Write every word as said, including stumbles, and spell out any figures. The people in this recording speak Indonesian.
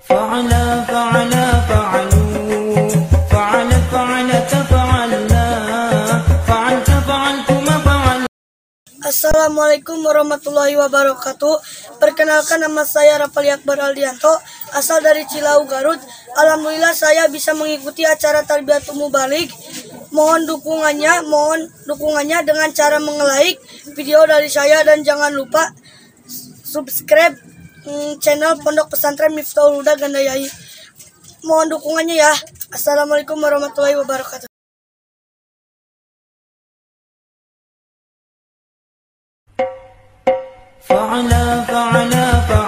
فعلا فعلا فعلوا فعل فعلت فعلنا فعلت فعلتم فعل. Assalamualaikum warahmatullahi wabarakatuh. Perkenalkan, nama saya Rafali Akbar Aldianto, asal dari Cilau, Garut. Alhamdulillah saya bisa mengikuti acara Tarbiyatul Mubalik. Mohon dukungannya, mohon dukungannya dengan cara menge-like video dari saya, dan jangan lupa subscribe hmm, channel Pondok Pesantren Miftahul Huda Gandayai. Mohon dukungannya ya. Assalamualaikum warahmatullahi wabarakatuh. فعلا فعلا فعلا